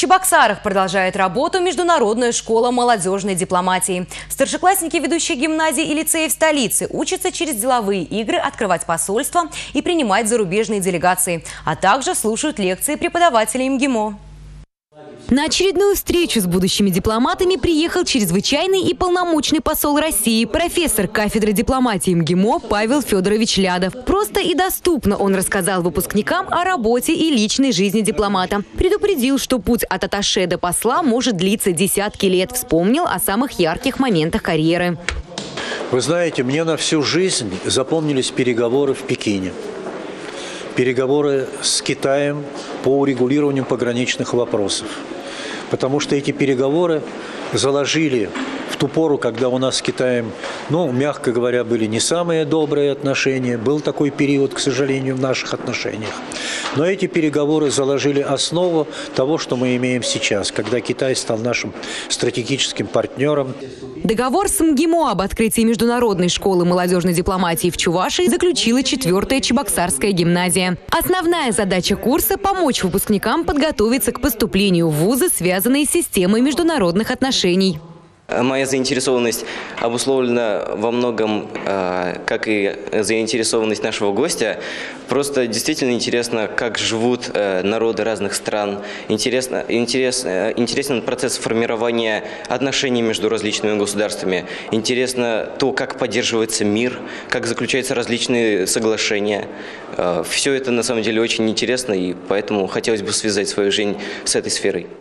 Чебоксарах продолжает работу Международная школа молодежной дипломатии. Старшеклассники ведущих гимназий и лицеев столицы учатся через деловые игры открывать посольства и принимать зарубежные делегации, а также слушают лекции преподавателей МГИМО. На очередную встречу с будущими дипломатами приехал чрезвычайный и полномочный посол России, профессор кафедры дипломатии МГИМО Павел Федорович Лядов. Просто и доступно он рассказал выпускникам о работе и личной жизни дипломата. Предупредил, что путь от атташе до посла может длиться десятки лет. Вспомнил о самых ярких моментах карьеры. Вы знаете, мне на всю жизнь запомнились переговоры в Пекине. Переговоры с Китаем по урегулированию пограничных вопросов. Потому что эти переговоры заложили в ту пору, когда у нас с Китаем, мягко говоря, были не самые добрые отношения. Был такой период, к сожалению, в наших отношениях. Но эти переговоры заложили основу того, что мы имеем сейчас, когда Китай стал нашим стратегическим партнером. Договор с МГИМО об открытии Международной школы молодежной дипломатии в Чувашии заключила 4-я Чебоксарская гимназия. Основная задача курса – помочь выпускникам подготовиться к поступлению в вузы, связанные с системой международных отношений. Моя заинтересованность обусловлена во многом, как и заинтересованность нашего гостя. Просто действительно интересно, как живут народы разных стран. Интересен процесс формирования отношений между различными государствами. Интересно то, как поддерживается мир, как заключаются различные соглашения. Все это на самом деле очень интересно, и поэтому хотелось бы связать свою жизнь с этой сферой.